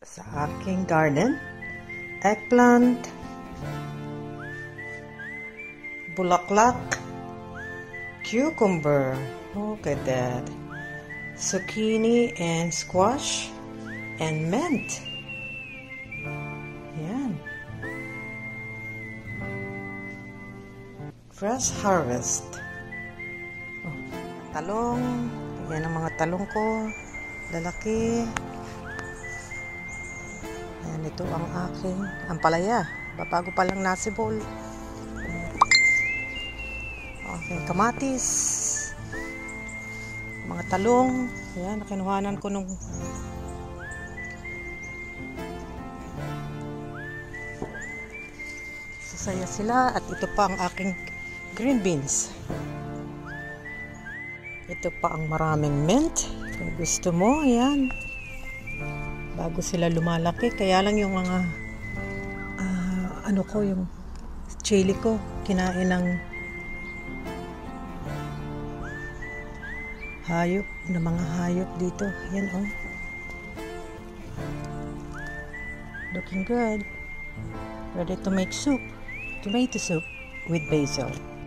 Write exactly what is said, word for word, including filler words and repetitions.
sa aking garden. Eggplant, bulaklak, cucumber, look at that, zucchini and squash, and mint. Yan. Fresh harvest. Oh, talong. Yan ang mga talong ko. Lalaki. Yan, ito ang aking ampalaya. Babago pa lang nasibol. Okay, kamatis. Mga talong. Yan, nakinuhanan ko nung sasaya sila. At ito pa ang aking green beans. Ito pa ang maraming mint. Kung gusto mo, yan. Bago sila lumalaki. Kaya lang yung mga uh, ano ko, yung chili ko, kinain ng hayop, ng mga hayop dito. Yan, oh. Looking good. Ready to make soup. Tomato soup with basil.